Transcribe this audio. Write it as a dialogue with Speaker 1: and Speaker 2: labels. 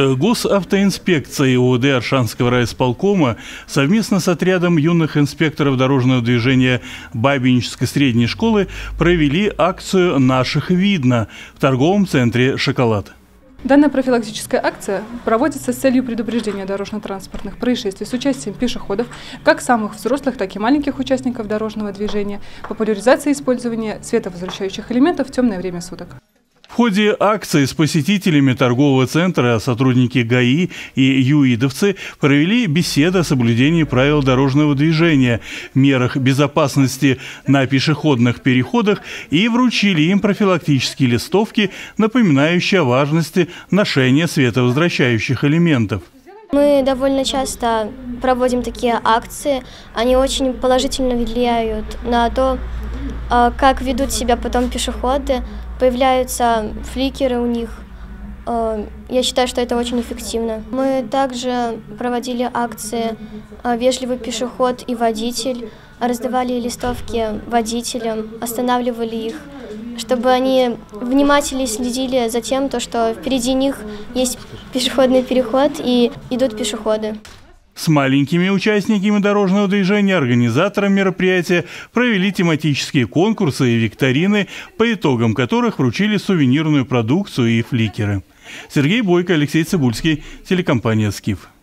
Speaker 1: Госавтоинспекция УВД Аршанского райисполкома совместно с отрядом юных инспекторов дорожного движения Бабинической средней школы провели акцию «Наших видно» в торговом центре «Шоколад».
Speaker 2: Данная профилактическая акция проводится с целью предупреждения дорожно-транспортных происшествий с участием пешеходов, как самых взрослых, так и маленьких участников дорожного движения, популяризации использования световозвращающих элементов в темное время суток.
Speaker 1: В ходе акции с посетителями торгового центра сотрудники ГАИ и юидовцы провели беседы о соблюдении правил дорожного движения, мерах безопасности на пешеходных переходах и вручили им профилактические листовки, напоминающие о важности ношения световозвращающих элементов.
Speaker 3: Мы довольно часто проводим такие акции, они очень положительно влияют на то, как ведут себя потом пешеходы, появляются фликеры у них. Я считаю, что это очень эффективно. Мы также проводили акции «Вежливый пешеход и водитель», раздавали листовки водителям, останавливали их, чтобы они внимательно следили за тем, что впереди них есть пешеходный переход и идут пешеходы.
Speaker 1: С маленькими участниками дорожного движения организаторы мероприятия провели тематические конкурсы и викторины, по итогам которых вручили сувенирную продукцию и фликеры. Сергей Бойко, Алексей Цибульский, телекомпания «Скиф».